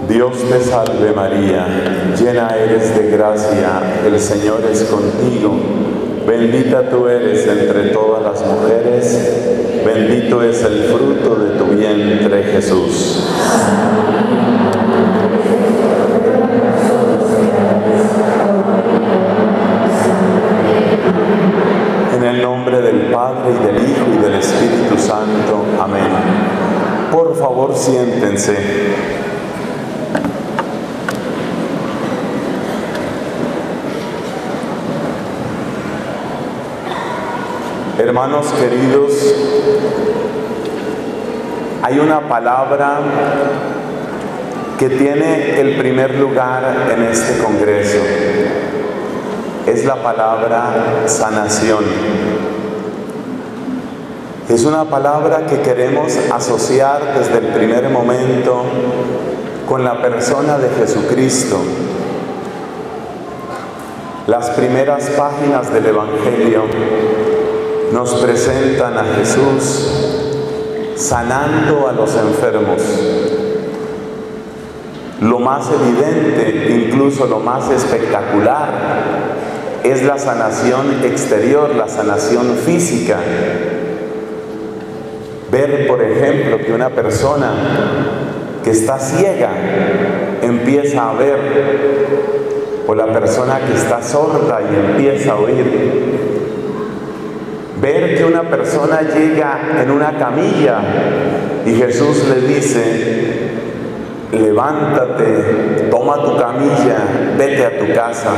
Dios te salve María, llena eres de gracia, el Señor es contigo. Bendita tú eres entre todas las mujeres, bendito es el fruto de tu vientre Jesús. En el nombre del Padre, y del Hijo, y del Espíritu Santo. Amén. Por favor, siéntense. Hermanos queridos, hay una palabra que tiene el primer lugar en este congreso. Es la palabra sanación. Es una palabra que queremos asociar desde el primer momento con la persona de Jesucristo. Las primeras páginas del Evangelio nos presentan a Jesús sanando a los enfermos. Lo más evidente, incluso lo más espectacular, es la sanación exterior, la sanación física. Ver, por ejemplo, que una persona que está ciega empieza a ver, o la persona que está sorda y empieza a oír. Ver que una persona llega en una camilla y Jesús le dice: levántate, toma tu camilla, vete a tu casa.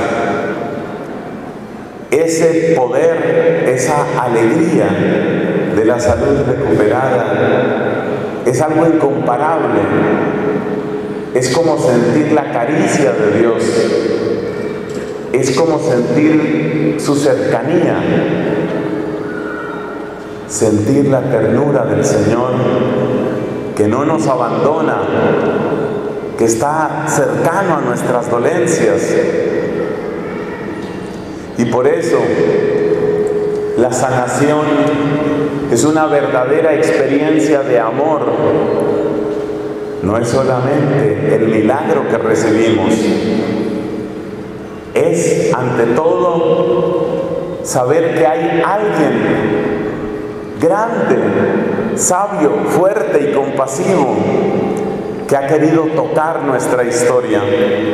Ese poder, esa alegría de la salud recuperada es algo incomparable. Es como sentir la caricia de Dios, es como sentir su cercanía, sentir la ternura del Señor, que no nos abandona, que está cercano a nuestras dolencias. Y por eso la sanación es una verdadera experiencia de amor. No es solamente el milagro que recibimos, es ante todo saber que hay alguien grande, sabio, fuerte y compasivo que ha querido tocar nuestra historia.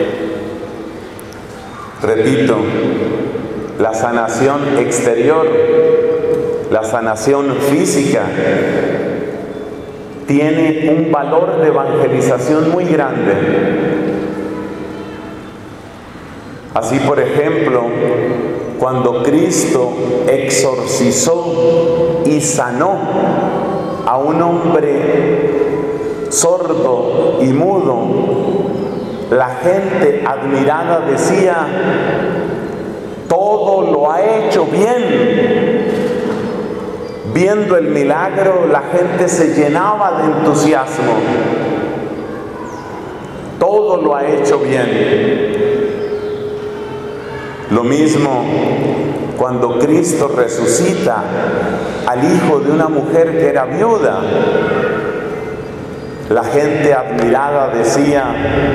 Repito, la sanación exterior, la sanación física, tiene un valor de evangelización muy grande. Así, por ejemplo, cuando Cristo exorcizó y sanó a un hombre sordo y mudo, la gente admirada decía: todo lo ha hecho bien. Viendo el milagro, la gente se llenaba de entusiasmo. Todo lo ha hecho bien. Lo mismo cuando Cristo resucita al hijo de una mujer que era viuda. La gente admirada decía: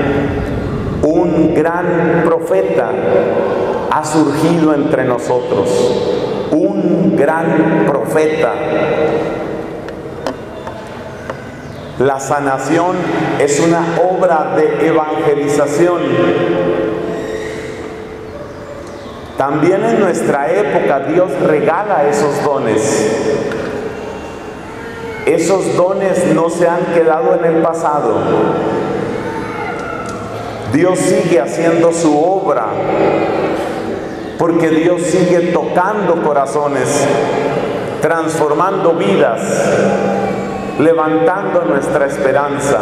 un gran profeta ha surgido entre nosotros. Un gran profeta. La sanación es una obra de evangelización. También en nuestra época Dios regala esos dones. Esos dones no se han quedado en el pasado. Dios sigue haciendo su obra, porque Dios sigue tocando corazones, transformando vidas, levantando nuestra esperanza.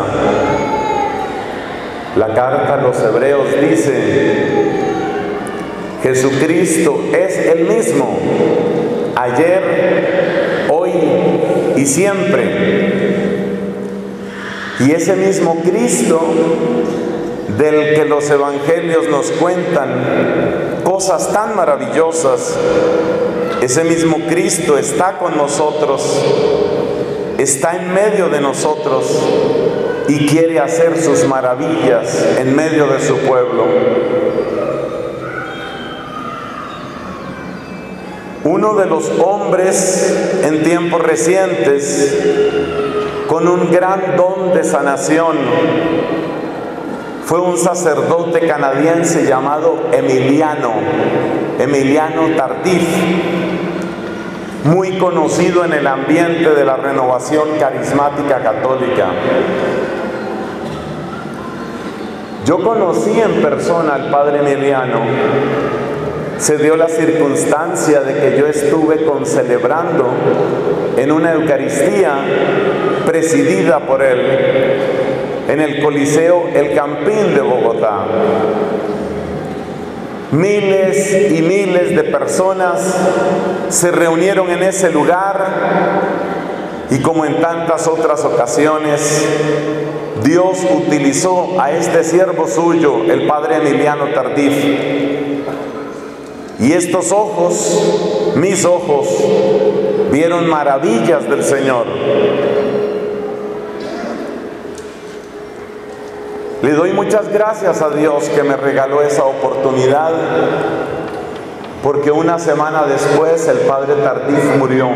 La carta a los Hebreos dice: Jesucristo es el mismo, ayer, hoy y siempre. Y ese mismo Cristo del que los evangelios nos cuentan cosas tan maravillosas, ese mismo Cristo está con nosotros, está en medio de nosotros y quiere hacer sus maravillas en medio de su pueblo. Uno de los hombres en tiempos recientes con un gran don de sanación fue un sacerdote canadiense llamado Emiliano Tardif, muy conocido en el ambiente de la renovación carismática católica. Yo conocí en persona al padre Emiliano. Se dio la circunstancia de que yo estuve concelebrando en una Eucaristía presidida por él en el Coliseo El Campín de Bogotá. Miles y miles de personas se reunieron en ese lugar y, como en tantas otras ocasiones, Dios utilizó a este siervo suyo, el padre Emiliano Tardif. Y estos ojos, mis ojos, vieron maravillas del Señor. Le doy muchas gracias a Dios que me regaló esa oportunidad, porque una semana después el padre Tardif murió.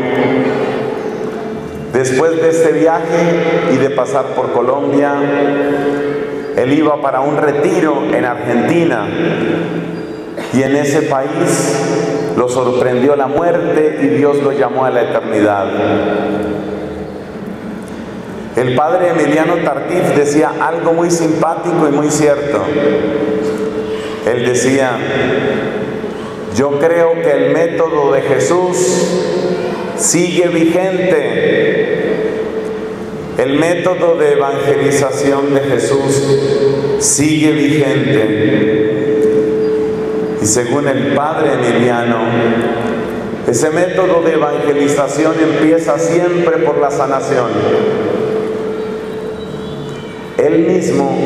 Después de este viaje y de pasar por Colombia, él iba para un retiro en Argentina. Y en ese país lo sorprendió la muerte y Dios lo llamó a la eternidad. El padre Emiliano Tardif decía algo muy simpático y muy cierto. Él decía: yo creo que el método de Jesús sigue vigente. El método de evangelización de Jesús sigue vigente. Y según el padre Emiliano, ese método de evangelización empieza siempre por la sanación. Él mismo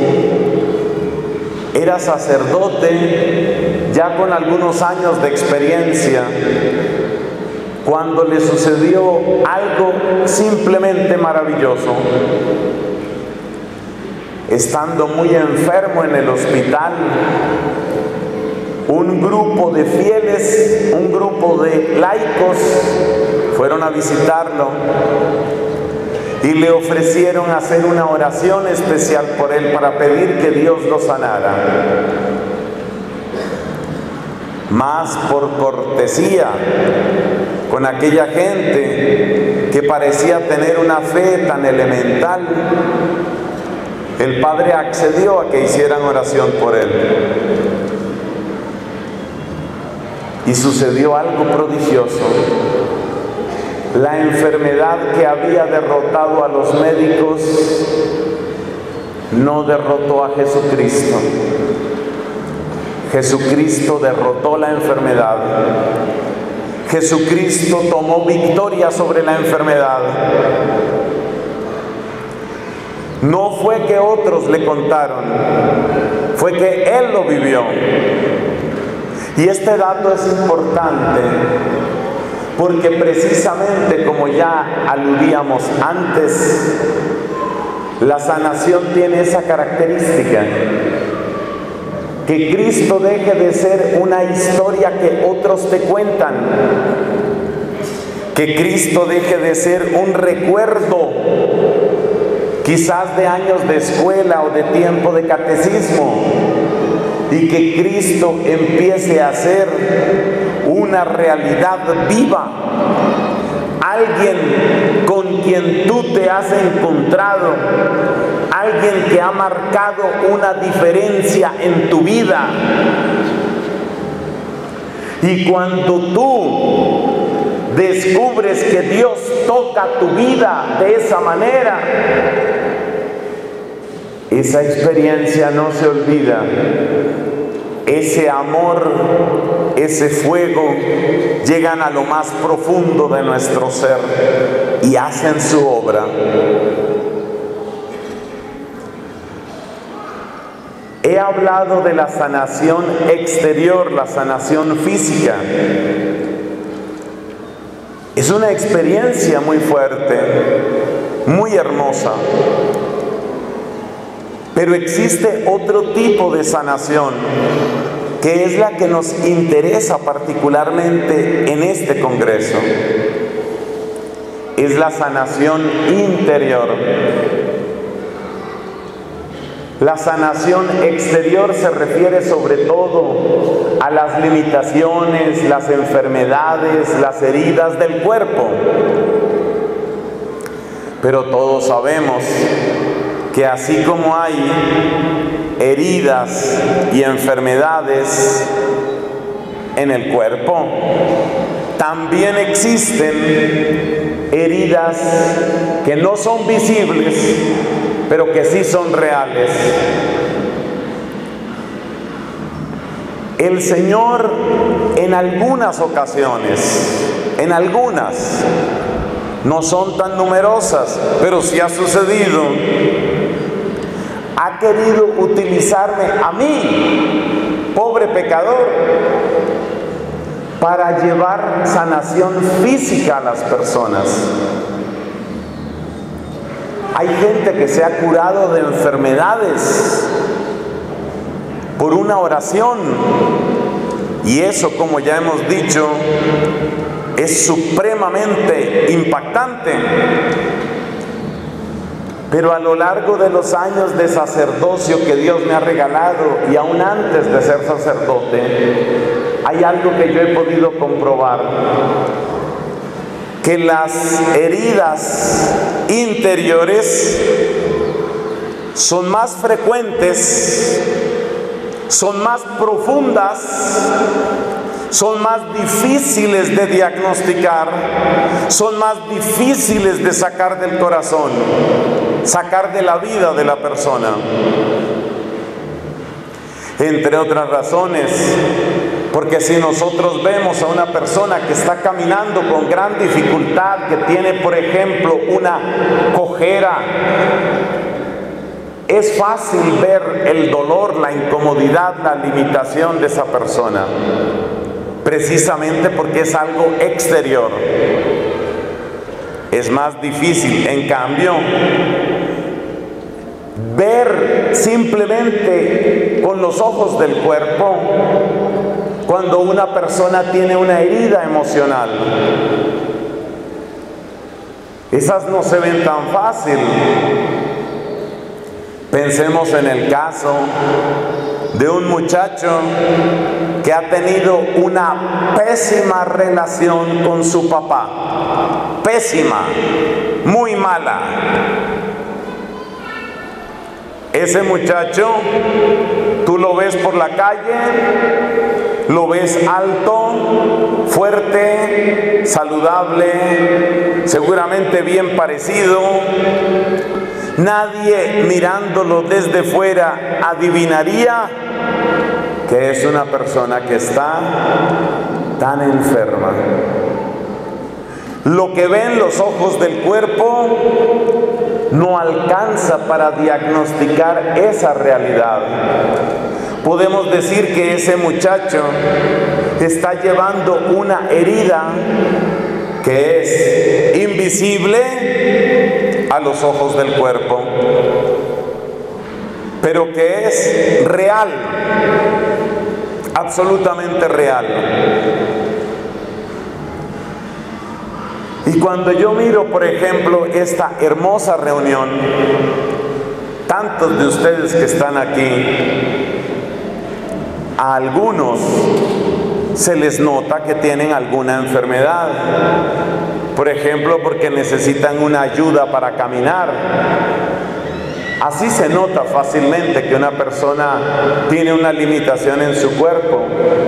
era sacerdote ya con algunos años de experiencia cuando le sucedió algo simplemente maravilloso. Estando muy enfermo en el hospital, un grupo de fieles, un grupo de laicos fueron a visitarlo y le ofrecieron hacer una oración especial por él para pedir que Dios lo sanara. Mas por cortesía con aquella gente que parecía tener una fe tan elemental, el padre accedió a que hicieran oración por él. Y sucedió algo prodigioso. La enfermedad que había derrotado a los médicos no derrotó a Jesucristo. Jesucristo derrotó la enfermedad. Jesucristo tomó victoria sobre la enfermedad. No fue que otros le contaron, fue que Él lo vivió. Y este dato es importante porque precisamente, como ya aludíamos antes, la sanación tiene esa característica: que Cristo deje de ser una historia que otros te cuentan, que Cristo deje de ser un recuerdo, quizás de años de escuela o de tiempo de catecismo, y que Cristo empiece a ser una realidad viva, alguien con quien tú te has encontrado, alguien que ha marcado una diferencia en tu vida. Y cuando tú descubres que Dios toca tu vida de esa manera, esa experiencia no se olvida. Ese amor, ese fuego, llegan a lo más profundo de nuestro ser y hacen su obra. He hablado de la sanación exterior, la sanación física. Es una experiencia muy fuerte, muy hermosa. Pero existe otro tipo de sanación, que es la que nos interesa particularmente en este congreso. Es la sanación interior. La sanación exterior se refiere sobre todo a las limitaciones, las enfermedades, las heridas del cuerpo. Pero todos sabemos que así como hay heridas y enfermedades en el cuerpo, también existen heridas que no son visibles, pero que sí son reales. El Señor en algunas ocasiones, no son tan numerosas, pero sí ha sucedido, ha querido utilizarme a mí, pobre pecador, para llevar sanación física a las personas. Hay gente que se ha curado de enfermedades por una oración, y eso, como ya hemos dicho, es supremamente impactante. Pero a lo largo de los años de sacerdocio que Dios me ha regalado, y aún antes de ser sacerdote, hay algo que yo he podido comprobar: que las heridas interiores son más frecuentes, son más profundas, son más difíciles de diagnosticar, son más difíciles de sacar del corazón, sacar de la vida de la persona. Entre otras razones, porque si nosotros vemos a una persona que está caminando con gran dificultad, que tiene, por ejemplo, una cojera, es fácil ver el dolor, la incomodidad, la limitación de esa persona, precisamente porque es algo exterior. Es más difícil, en cambio, ver simplemente con los ojos del cuerpo cuando una persona tiene una herida emocional. Esas no se ven tan fácil. Pensemos en el caso de un muchacho que ha tenido una pésima relación con su papá. Pésima, muy mala. Ese muchacho, tú lo ves por la calle, lo ves alto, fuerte, saludable, seguramente bien parecido. Nadie mirándolo desde fuera adivinaría que es una persona que está tan enferma. Lo que ven los ojos del cuerpo no alcanza para diagnosticar esa realidad. Podemos decir que ese muchacho está llevando una herida que es invisible a los ojos del cuerpo, pero que es real, absolutamente real. Y cuando yo miro, por ejemplo, esta hermosa reunión, tantos de ustedes que están aquí, a algunos se les nota que tienen alguna enfermedad. Por ejemplo, porque necesitan una ayuda para caminar. Así se nota fácilmente que una persona tiene una limitación en su cuerpo.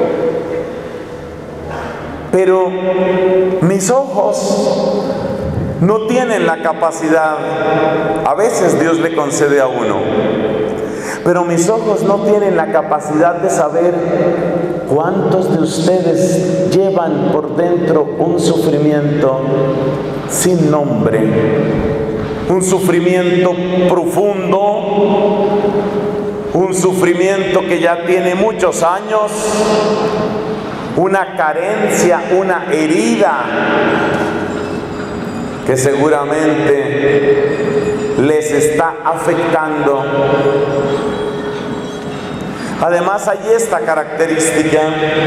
Pero mis ojos no tienen la capacidad, a veces Dios le concede a uno, pero mis ojos no tienen la capacidad de saber cuántos de ustedes llevan por dentro un sufrimiento sin nombre, un sufrimiento profundo, un sufrimiento que ya tiene muchos años, una carencia, una herida que seguramente les está afectando. Además, hay esta característica: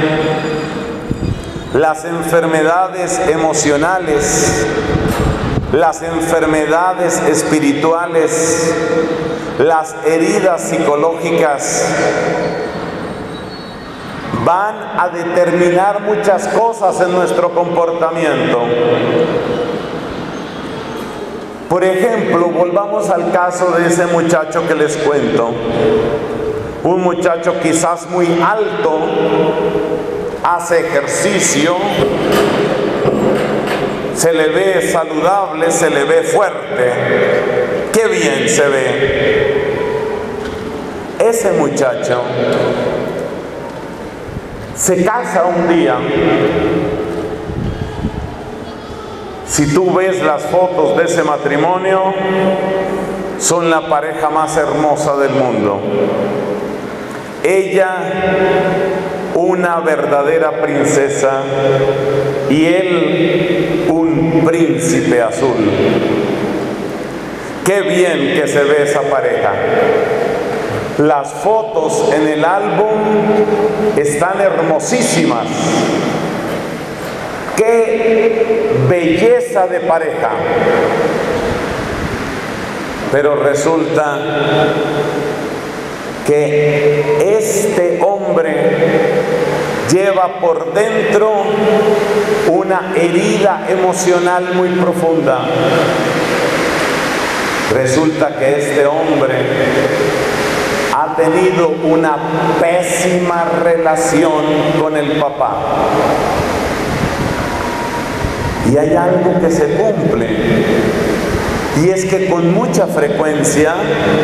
las enfermedades emocionales, las enfermedades espirituales, las heridas psicológicas van a determinar muchas cosas en nuestro comportamiento. Por ejemplo, volvamos al caso de ese muchacho que les cuento. Un muchacho quizás muy alto, hace ejercicio, se le ve saludable, se le ve fuerte, qué bien se ve. Ese muchacho se casa un día. Si tú ves las fotos de ese matrimonio, son la pareja más hermosa del mundo. Ella, una verdadera princesa, y él, un príncipe azul. Qué bien que se ve esa pareja. Las fotos en el álbum están hermosísimas. ¡Qué belleza de pareja! Pero resulta que este hombre lleva por dentro una herida emocional muy profunda. Resulta que este hombre ha tenido una pésima relación con el papá. Y hay algo que se cumple, y es que con mucha frecuencia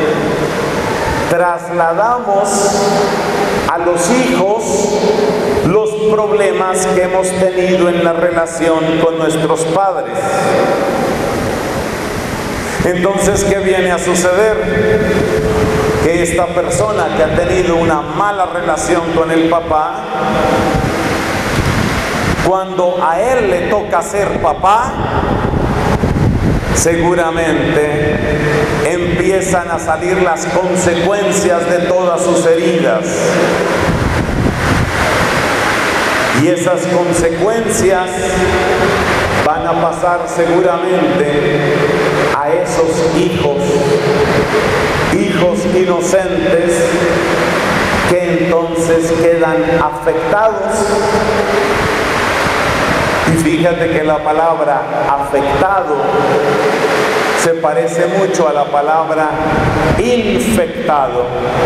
trasladamos a los hijos los problemas que hemos tenido en la relación con nuestros padres. Entonces, ¿qué viene a suceder? Que esta persona que ha tenido una mala relación con el papá, cuando a él le toca ser papá, seguramente empiezan a salir las consecuencias de todas sus heridas. Y esas consecuencias van a pasar seguramente a esos hijos inocentes, que entonces quedan afectados. Y fíjate que la palabra afectado se parece mucho a la palabra infectado.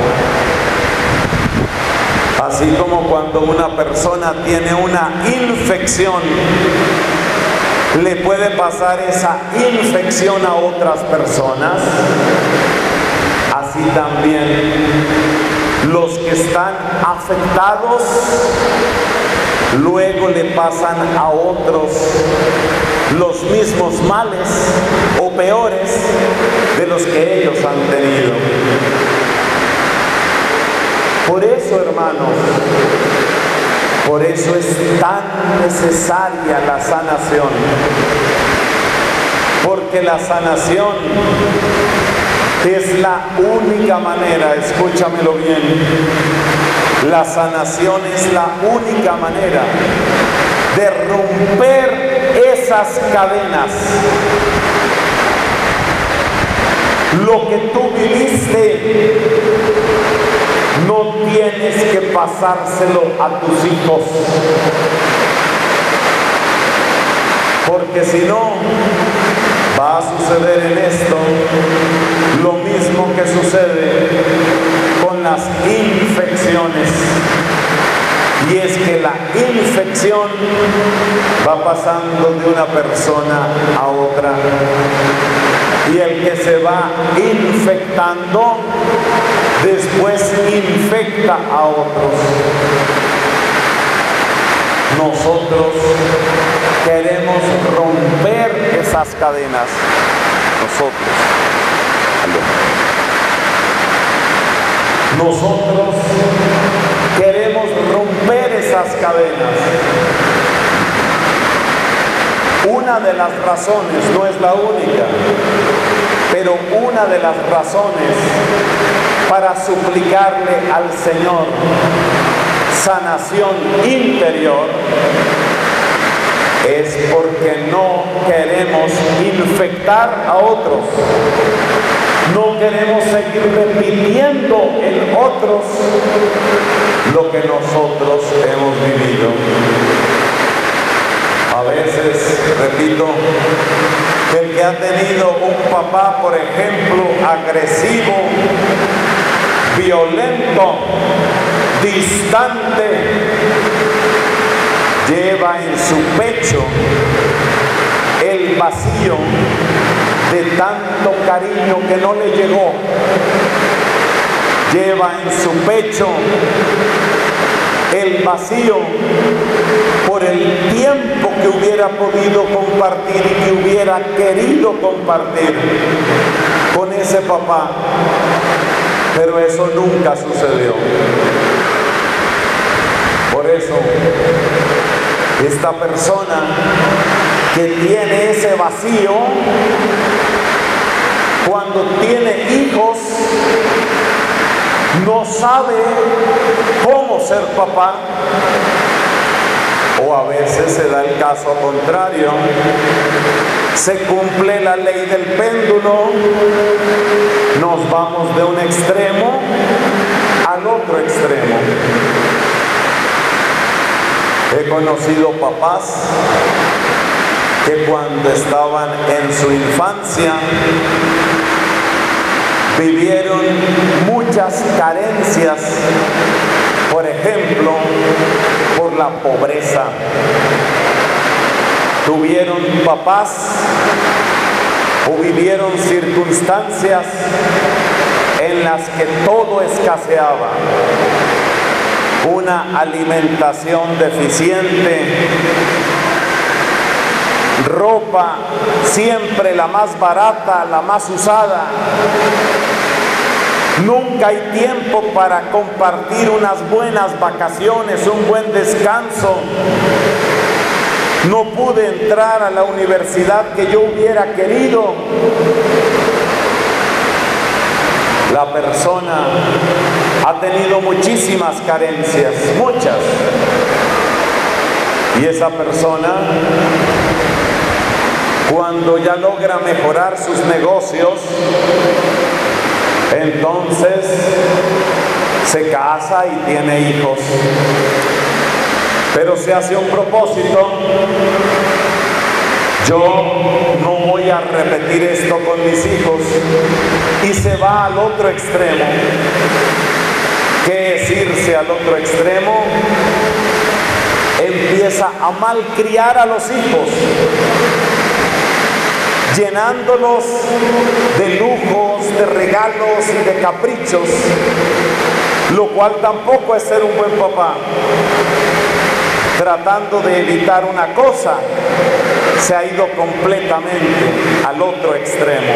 Así como cuando una persona tiene una infección, le puede pasar esa infección a otras personas. Así también los que están afectados luego le pasan a otros los mismos males o peores de los que ellos han tenido. Por eso, hermanos, por eso es tan necesaria la sanación, porque la sanación es la única manera, escúchamelo bien, la sanación es la única manera de romper esas cadenas. Lo que tú viviste, no tienes que pasárselo a tus hijos, porque si no, va a suceder en esto lo mismo que sucede con las infecciones, y es que la infección va pasando de una persona a otra, y el que se va infectando después infecta a otros. Nosotros queremos romper esas cadenas. Nosotros queremos romper esas cadenas. Una de las razones, no es la única, pero pero una de las razones para suplicarle al Señor sanación interior es porque no queremos infectar a otros. No queremos seguir repitiendo en otros lo que nosotros hemos vivido. A veces, repito, que el que ha tenido un papá, por ejemplo, agresivo, violento, distante, lleva en su pecho el vacío de tanto cariño que no le llegó. Lleva en su pecho el vacío por el tiempo que hubiera podido compartir y que hubiera querido compartir con ese papá, pero eso nunca sucedió. Por eso, esta persona que tiene ese vacío, cuando tiene hijos, no sabe cómo ser papá, o a veces se da el caso contrario, se cumple la ley del péndulo, nos vamos de un extremo al otro extremo. He conocido papás que cuando estaban en su infancia vivieron muchas carencias, por ejemplo, por la pobreza. Tuvieron papás o vivieron circunstancias en las que todo escaseaba. Una alimentación deficiente, ropa siempre la más barata, la más usada. Nunca hay tiempo para compartir unas buenas vacaciones, un buen descanso. No pude entrar a la universidad que yo hubiera querido. La persona ha tenido muchísimas carencias, muchas. Y esa persona, cuando ya logra mejorar sus negocios, entonces se casa y tiene hijos. Pero se hace un propósito: yo no voy a repetir esto con mis hijos, y se va al otro extremo. ¿Qué es irse al otro extremo? Empieza a malcriar a los hijos, llenándolos de lujos, de regalos y de caprichos, lo cual tampoco es ser un buen papá. Tratando de evitar una cosa, se ha ido completamente al otro extremo.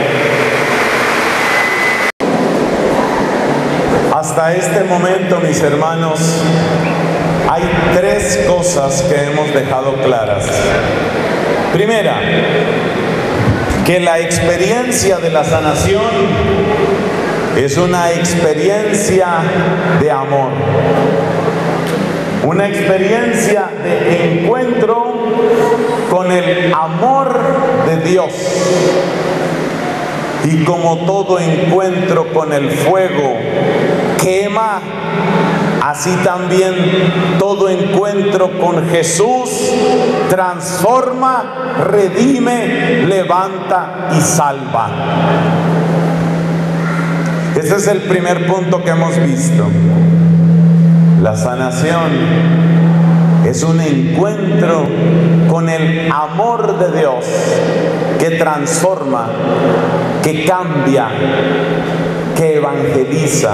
Hasta este momento, mis hermanos, hay tres cosas que hemos dejado claras. Primera, que la experiencia de la sanación es una experiencia de amor, una experiencia de encuentro con el amor de Dios. Y como todo encuentro con el fuego quema, así también todo encuentro con Jesús transforma, redime, levanta y salva. Ese es el primer punto que hemos visto. La sanación es un encuentro con el amor de Dios que transforma, que cambia, que evangeliza.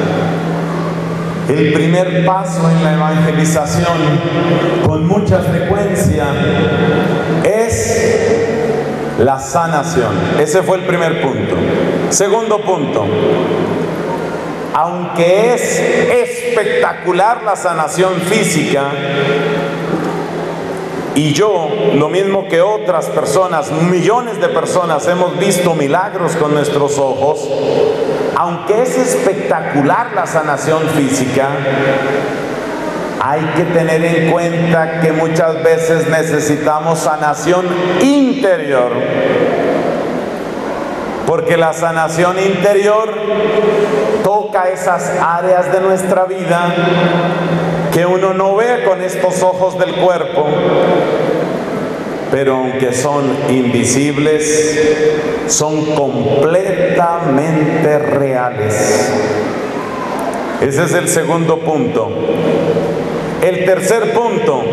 El primer paso en la evangelización, con mucha frecuencia, es la sanación. Ese fue el primer punto. Segundo punto: aunque es espectacular la sanación física, Y yo, lo mismo que otras personas, millones de personas, hemos visto milagros con nuestros ojos. Aunque es espectacular la sanación física, hay que tener en cuenta que muchas veces necesitamos sanación interior. Porque la sanación interior toca esas áreas de nuestra vida que uno no ve con estos ojos del cuerpo, pero aunque son invisibles, son completamente reales. Ese es el segundo punto. El tercer punto: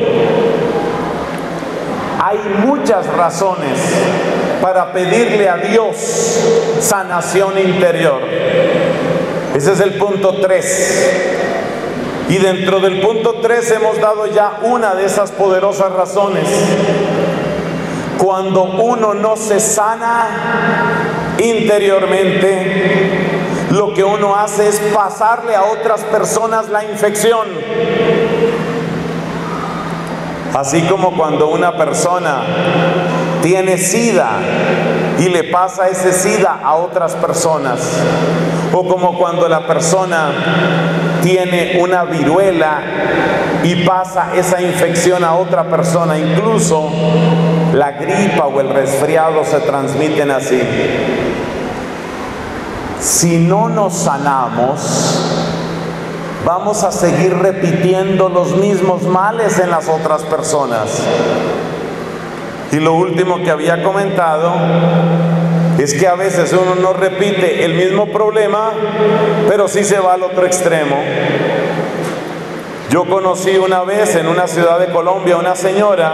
hay muchas razones para pedirle a Dios sanación interior. Ese es el punto 3. Y dentro del punto 3 hemos dado ya una de esas poderosas razones. Cuando uno no se sana interiormente, lo que uno hace es pasarle a otras personas la infección. Así como cuando una persona tiene SIDA y le pasa ese SIDA a otras personas, o como cuando la persona tiene una viruela y pasa esa infección a otra persona, incluso la gripa o el resfriado se transmiten así. Si no nos sanamos, vamos a seguir repitiendo los mismos males en las otras personas. Y lo último que había comentado es que a veces uno no repite el mismo problema, pero sí se va al otro extremo. Yo conocí una vez en una ciudad de Colombia una señora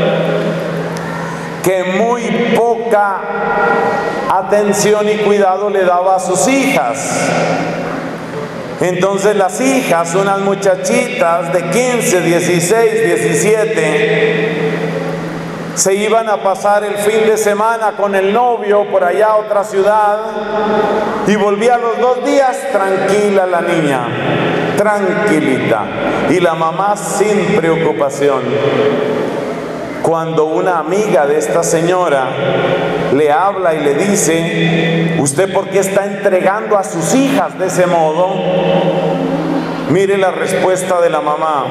que muy poca atención y cuidado le daba a sus hijas. Entonces las hijas, unas muchachitas de 15, 16, 17, se iban a pasar el fin de semana con el novio por allá a otra ciudad y volvía a los 2 días tranquila la niña, tranquilita, y la mamá sin preocupación. Cuando una amiga de esta señora le habla y le dice: ¿usted por qué está entregando a sus hijas de ese modo? Mire la respuesta de la mamá: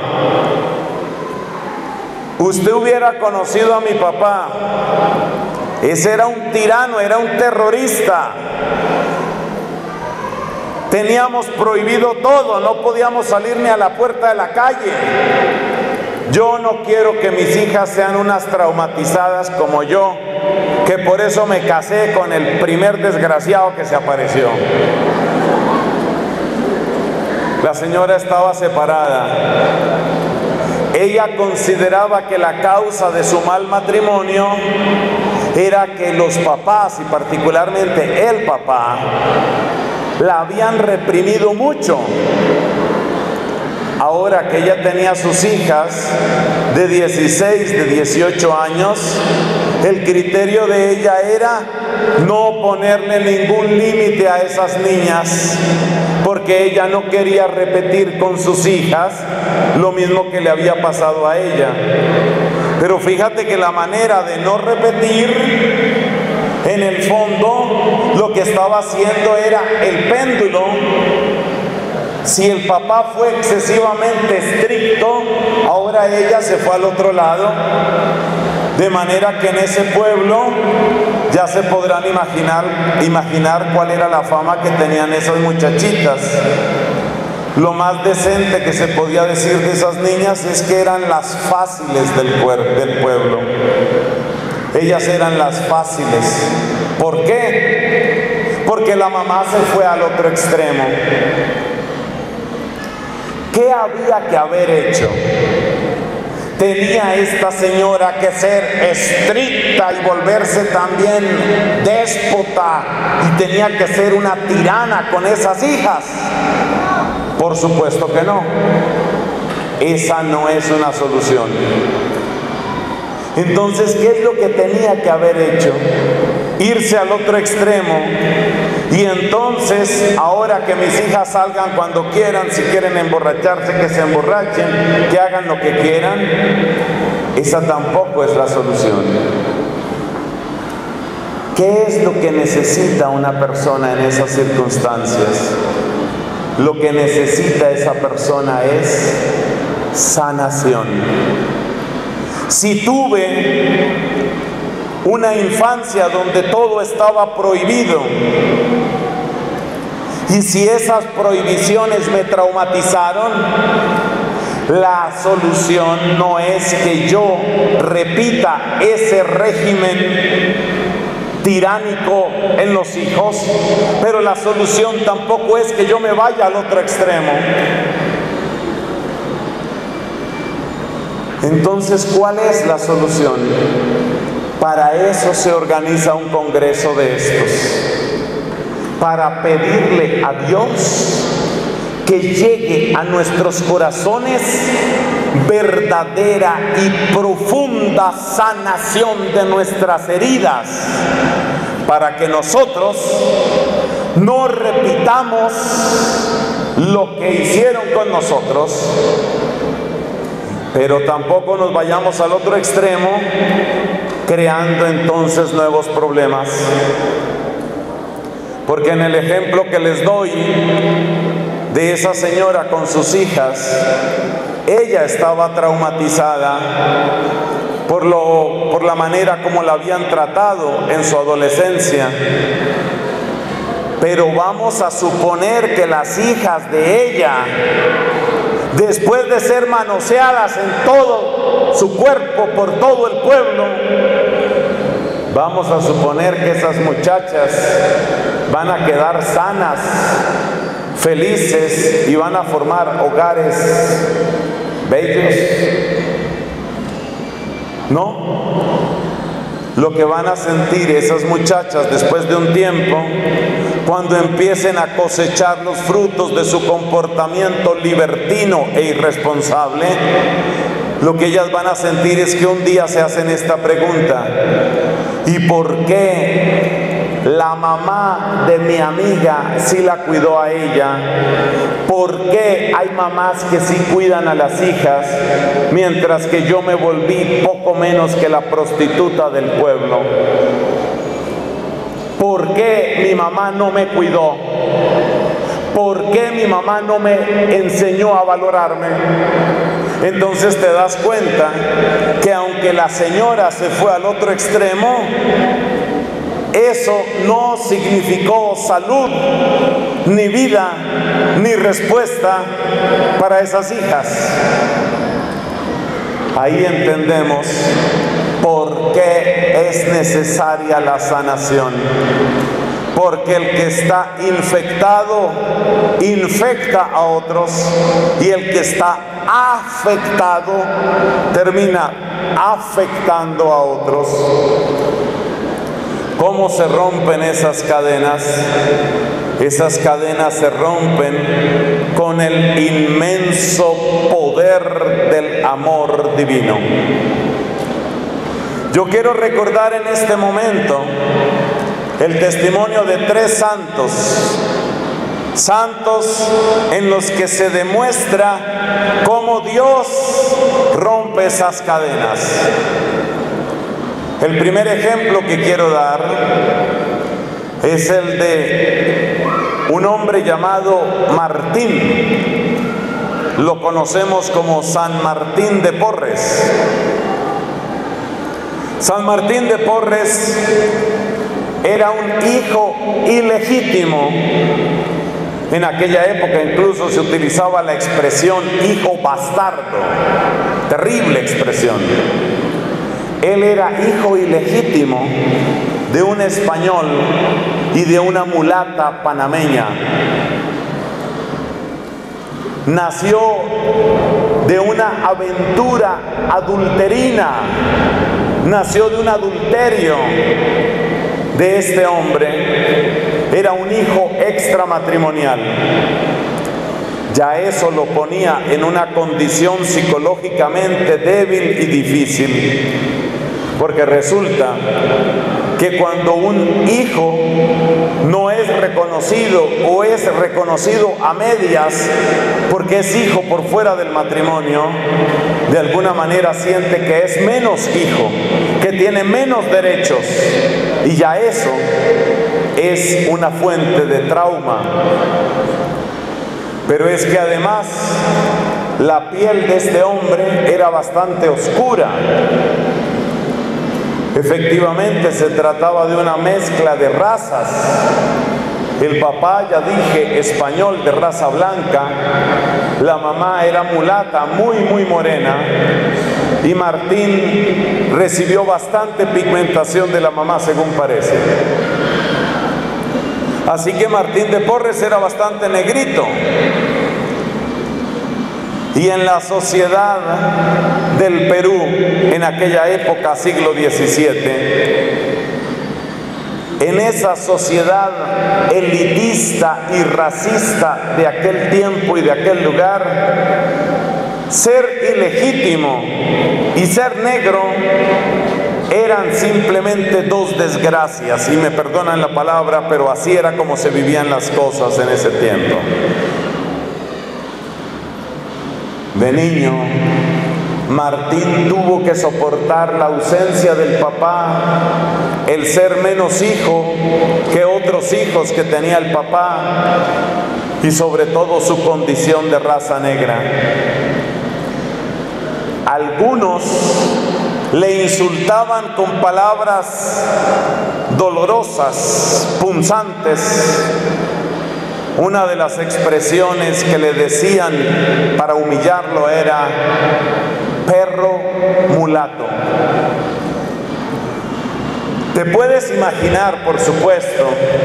usted hubiera conocido a mi papá, ese era un tirano, era un terrorista. Teníamos prohibido todo, no podíamos salir ni a la puerta de la calle. Yo no quiero que mis hijas sean unas traumatizadas como yo, que por eso me casé con el primer desgraciado que se apareció. La señora estaba separada. Ella consideraba que la causa de su mal matrimonio era que los papás, y particularmente el papá, la habían reprimido mucho. Ahora que ella tenía sus hijas de 16, de 18 años, el criterio de ella era no ponerle ningún límite a esas niñas, porque ella no quería repetir con sus hijas lo mismo que le había pasado a ella. Pero fíjate que la manera de no repetir, en el fondo, lo que estaba haciendo era el péndulo. Si el papá fue excesivamente estricto, ahora ella se fue al otro lado. De manera que en ese pueblo ya se podrán imaginar cuál era la fama que tenían esas muchachitas. Lo más decente que se podía decir de esas niñas es que eran las fáciles del pueblo. Ellas eran las fáciles. ¿Por qué? Porque la mamá se fue al otro extremo. ¿Qué había que haber hecho? Tenía esta señora que ser estricta y volverse también déspota, y tenía que ser una tirana con esas hijas. Por supuesto que no. Esa no es una solución. Entonces, ¿qué es lo que tenía que haber hecho? Irse al otro extremo. Y entonces, ahora que mis hijas salgan cuando quieran, si quieren emborracharse, que se emborrachen, que hagan lo que quieran. Esa tampoco es la solución. ¿Qué es lo que necesita una persona en esas circunstancias? Lo que necesita esa persona es sanación. Si tuve una infancia donde todo estaba prohibido, y si esas prohibiciones me traumatizaron, la solución no es que yo repita ese régimen tiránico en los hijos, pero la solución tampoco es que yo me vaya al otro extremo. Entonces, ¿cuál es la solución? Para eso se organiza un congreso de estos, para pedirle a Dios que llegue a nuestros corazones verdadera y profunda sanación de nuestras heridas, para que nosotros no repitamos lo que hicieron con nosotros, pero tampoco nos vayamos al otro extremo, creando entonces nuevos problemas. Porque en el ejemplo que les doy de esa señora con sus hijas, ella estaba traumatizada por la manera como la habían tratado en su adolescencia. Pero vamos a suponer que las hijas de ella, después de ser manoseadas en todo su cuerpo por todo el pueblo, vamos a suponer que esas muchachas van a quedar sanas, felices, y van a formar hogares bellos. No. Lo que van a sentir esas muchachas después de un tiempo, cuando empiecen a cosechar los frutos de su comportamiento libertino e irresponsable, lo que ellas van a sentir es que un día se hacen esta pregunta: ¿y por qué la mamá de mi amiga sí la cuidó a ella? ¿Por qué hay mamás que sí cuidan a las hijas, mientras que yo me volví poco menos que la prostituta del pueblo? ¿Por qué mi mamá no me cuidó? ¿Por qué mi mamá no me enseñó a valorarme? Entonces te das cuenta que aunque la señora se fue al otro extremo, eso no significó salud, ni vida, ni respuesta para esas hijas. Ahí entendemos por qué es necesaria la sanación. Porque el que está infectado infecta a otros, y el que está afectado termina afectando a otros. ¿Cómo se rompen esas cadenas? Esas cadenas se rompen con el inmenso poder del amor divino. Yo quiero recordar en este momento el testimonio de 3 santos en los que se demuestra cómo Dios rompe esas cadenas. El primer ejemplo que quiero dar es el de un hombre llamado Martín. Lo conocemos como San Martín de Porres. San Martín de Porres era un hijo ilegítimo. En aquella época incluso se utilizaba la expresión hijo bastardo. Terrible expresión. Él era hijo ilegítimo de un español y de una mulata panameña. Nació de una aventura adulterina, nació de un adulterio de este hombre. Era un hijo extramatrimonial. Ya eso lo ponía en una condición psicológicamente débil y difícil, porque resulta que cuando un hijo no es reconocido o es reconocido a medias porque es hijo por fuera del matrimonio, de alguna manera siente que es menos hijo, que tiene menos derechos, y ya eso es una fuente de trauma. Pero es que además la piel de este hombre era bastante oscura. Efectivamente se trataba de una mezcla de razas. El papá, ya dije, español de raza blanca, la mamá era mulata, muy morena, y Martín recibió bastante pigmentación de la mamá, según parece. Así que Martín de Porres era bastante negrito. Y en la sociedad del Perú, en aquella época, siglo XVII, en esa sociedad elitista y racista de aquel tiempo y de aquel lugar, ser ilegítimo y ser negro eran simplemente dos desgracias, y me perdonan la palabra, pero así era como se vivían las cosas en ese tiempo. De niño, Martín tuvo que soportar la ausencia del papá, el ser menos hijo que otros hijos que tenía el papá, y sobre todo su condición de raza negra. Algunos le insultaban con palabras dolorosas, punzantes. Una de las expresiones que le decían para humillarlo era perro mulato. Te puedes imaginar, por supuesto,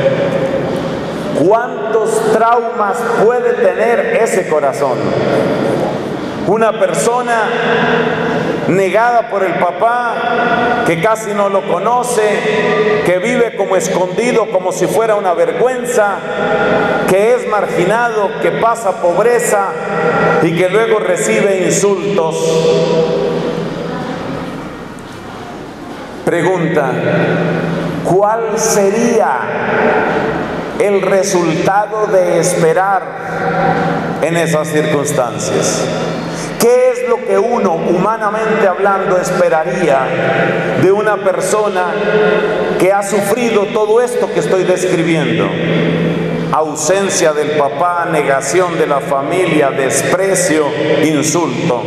cuántos traumas puede tener ese corazón. Una persona negada por el papá, que casi no lo conoce, que vive como escondido, como si fuera una vergüenza, que es marginado, que pasa pobreza y que luego recibe insultos. Pregunta: ¿cuál sería el resultado de esperar en esas circunstancias? ¿Qué es lo que uno, humanamente hablando, esperaría de una persona que ha sufrido todo esto que estoy describiendo? Ausencia del papá, negación de la familia, desprecio, insulto.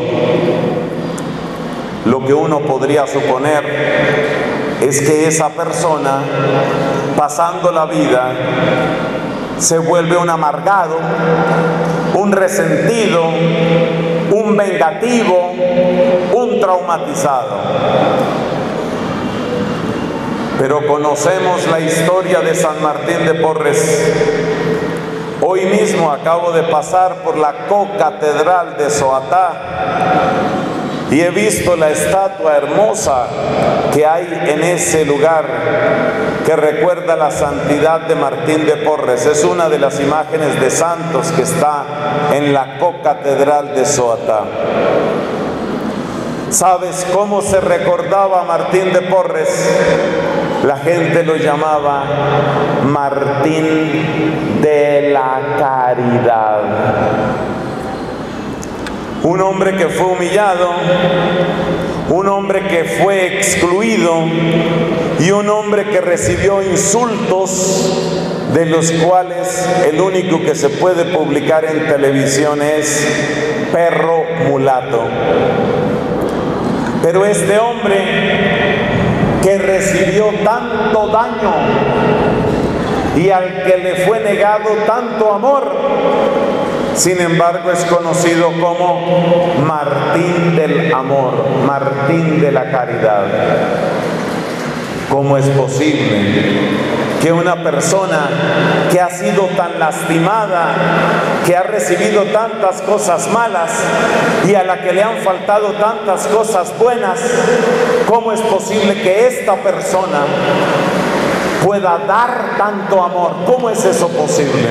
Lo que uno podría suponer es que esa persona, pasando la vida, se vuelve un amargado, un resentido, un vengativo, un traumatizado. Pero conocemos la historia de San Martín de Porres. Hoy mismo acabo de pasar por la co-catedral de Soatá y he visto la estatua hermosa que hay en ese lugar, que recuerda la santidad de Martín de Porres. Es una de las imágenes de santos que está en la co-catedral de Soatá. ¿Sabes cómo se recordaba a Martín de Porres? La gente lo llamaba Martín de la Caridad. Un hombre que fue humillado, un hombre que fue excluido y un hombre que recibió insultos, de los cuales el único que se puede publicar en televisión es perro mulato. Pero este hombre que recibió tanto daño y al que le fue negado tanto amor, sin embargo es conocido como Martín del Amor, Martín de la Caridad. ¿Cómo es posible que una persona que ha sido tan lastimada, que ha recibido tantas cosas malas y a la que le han faltado tantas cosas buenas, cómo es posible que esta persona pueda dar tanto amor? ¿Cómo es eso posible?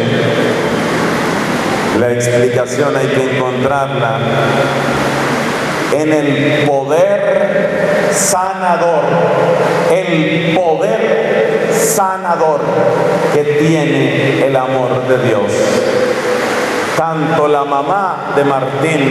La explicación hay que encontrarla en el poder sanador, el poder sanador que tiene el amor de Dios. Tanto la mamá de Martín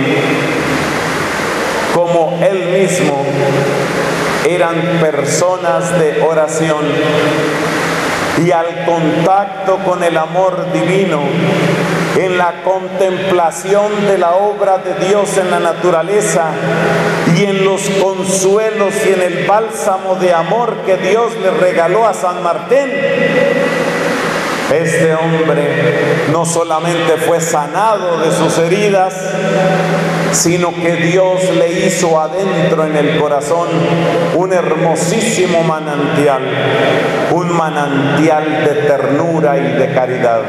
como él mismo eran personas de oración, y al contacto con el amor divino, en la contemplación de la obra de Dios en la naturaleza y en los consuelos y en el bálsamo de amor que Dios le regaló a San Martín, este hombre no solamente fue sanado de sus heridas, sino que Dios le hizo adentro en el corazón un hermosísimo manantial, un manantial de ternura y de caridad.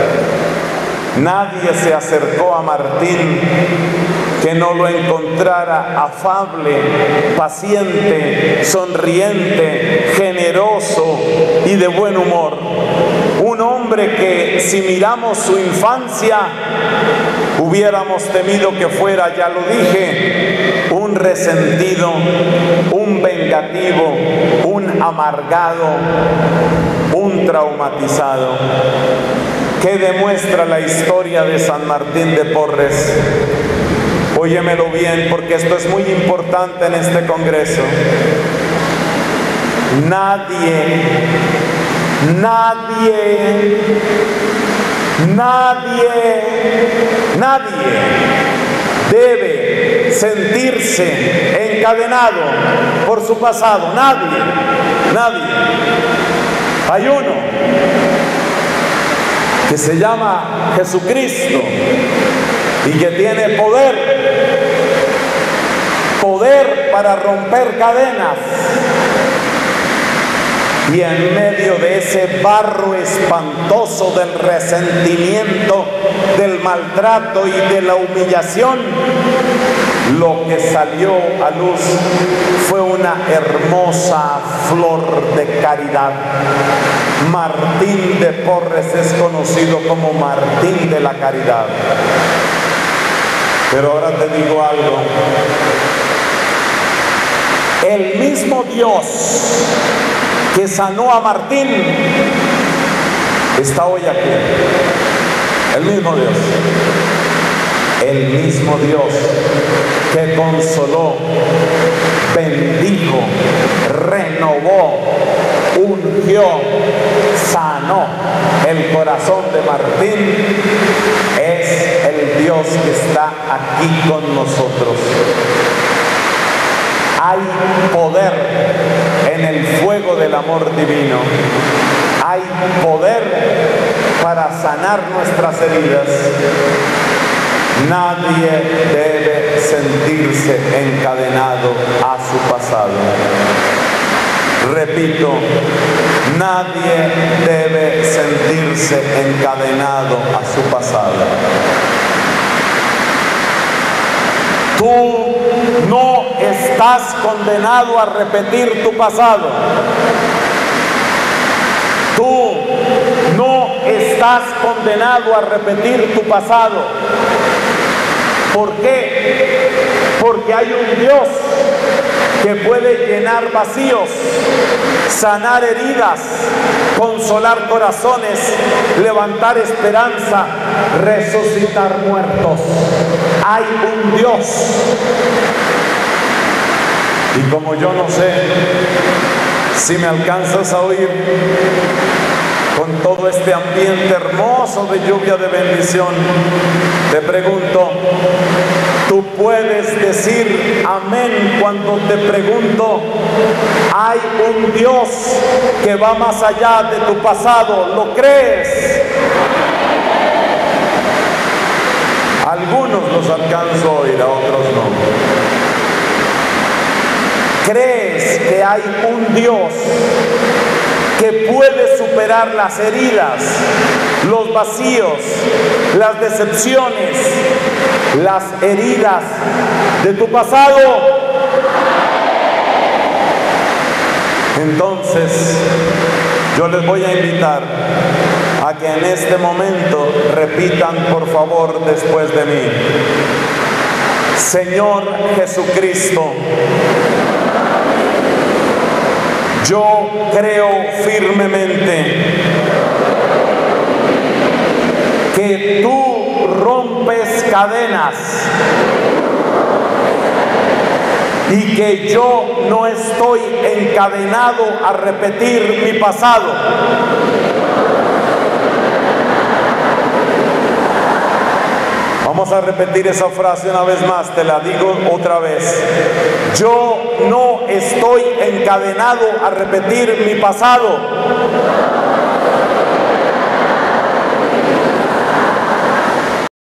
Nadie se acercó a Martín que no lo encontrara afable, paciente, sonriente, generoso y de buen humor. Un hombre que, si miramos su infancia, hubiéramos temido que fuera, ya lo dije, un resentido, un vengativo, un amargado, un traumatizado. ¿Qué demuestra la historia de San Martín de Porres? Óyemelo bien, porque esto es muy importante en este congreso. Nadie debe sentirse encadenado por su pasado. Nadie. Hay uno que se llama Jesucristo y que tiene poder para romper cadenas. Y en medio de ese barro espantoso del resentimiento, del maltrato y de la humillación, lo que salió a luz fue una hermosa flor de caridad. Martín de Porres es conocido como Martín de la Caridad. Pero ahora te digo algo. El mismo Dios que sanó a Martín está hoy aquí. El mismo Dios. El mismo Dios que consoló, bendijo, renovó, ungió, sanó el corazón de Martín, es el Dios que está aquí con nosotros. Hay poder en el fuego del amor divino. Hay poder para sanar nuestras heridas. Nadie debe sentirse encadenado a su pasado. Repito, nadie debe sentirse encadenado a su pasado. Tú no estás condenado a repetir tu pasado. Tú no estás condenado a repetir tu pasado. ¿Por qué? Porque hay un Dios que puede llenar vacíos, sanar heridas, consolar corazones, levantar esperanza, resucitar muertos. Hay un Dios. Y como yo no sé si me alcanzas a oír, con todo este ambiente hermoso de lluvia de bendición, te pregunto, ¿tú puedes decir amén cuando te pregunto? Hay un Dios que va más allá de tu pasado, ¿lo crees? Algunos los alcanzo a oír, a otros no. ¿Crees que hay un Dios que puede superar las heridas, los vacíos, las decepciones, las heridas de tu pasado? Entonces, yo les voy a invitar a que en este momento repitan, por favor, después de mí: Señor Jesucristo, Yo creo firmemente que tú rompes cadenas y que yo no estoy encadenado a repetir mi pasado. Vamos a repetir esa frase una vez más, te la digo otra vez. Yo no estoy encadenado a repetir mi pasado.